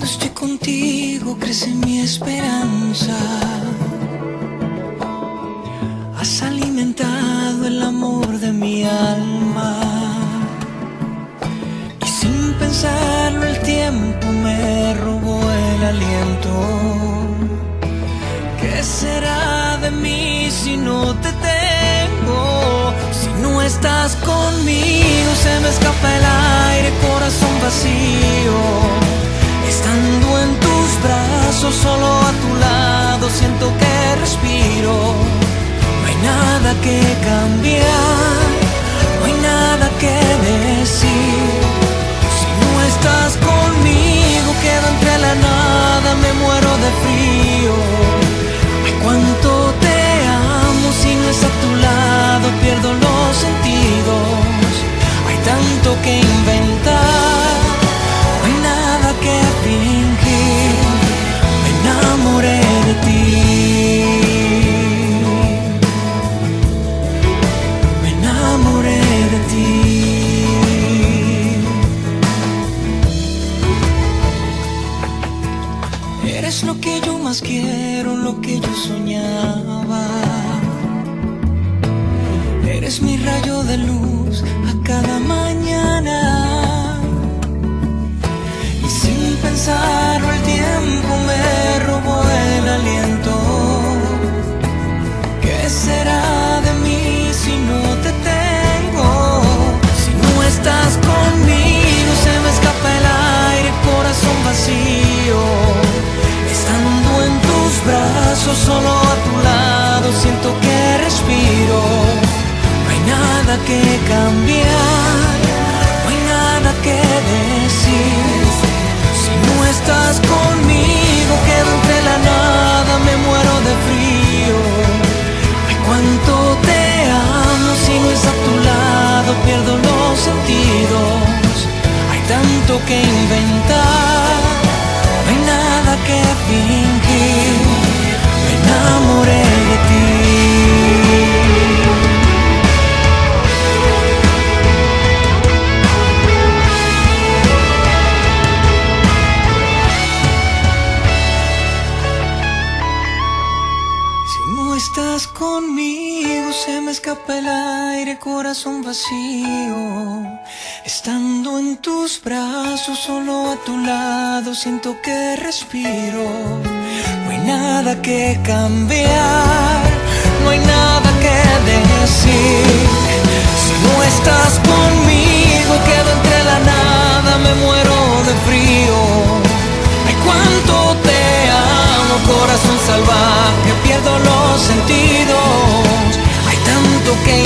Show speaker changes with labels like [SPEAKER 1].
[SPEAKER 1] estoy contigo crece mi esperanza. Has alimentado el amor de mi alma y sin pensarlo el tiempo me robó el aliento. ¿Qué será de mí si no te tengo? Si no estás conmigo se me escapa el aire, corazón vacío. Estando en tus brazos, solo a tu lado, siento que respiro. No hay nada que cambiar, no hay nada que decir. Si no estás conmigo, quedo entre la nada, me muero de frío. Ay, cuánto te amo, si no es a tu lado, pierdo los sentidos. Hay tanto que inventar, no hay nada que fingir. Me enamoré de ti. Me enamoré de ti. Eres lo que yo más quiero, lo que yo soñaba. Eres mi rayo de luz a cada mañana. Y sin pensarlo el tiempo me robó el aliento. ¿Qué será de mí si no te tengo? Si no estás conmigo se me escapa el aire, corazón vacío. Estando en tus brazos, solo a tu lado, siento que respiro. No hay nada que cambiar, no hay nada que decir. Si no estás conmigo, quedo entre la nada, me muero de frío. Ay, cuánto te amo, si no es a tu lado, pierdo los sentidos. Hay tanto que inventar, no hay nada que fingir. Me enamoré de ti. Estás conmigo, se me escapa el aire, corazón vacío. Estando en tus brazos, solo a tu lado, siento que respiro. No hay nada que cambiar, no hay nada que decir. Si no estás conmigo, quedo entre la nada, me muero de frío. Ay, cuánto te amo, corazón salvaje, pierdo los sentidos. Hay tanto que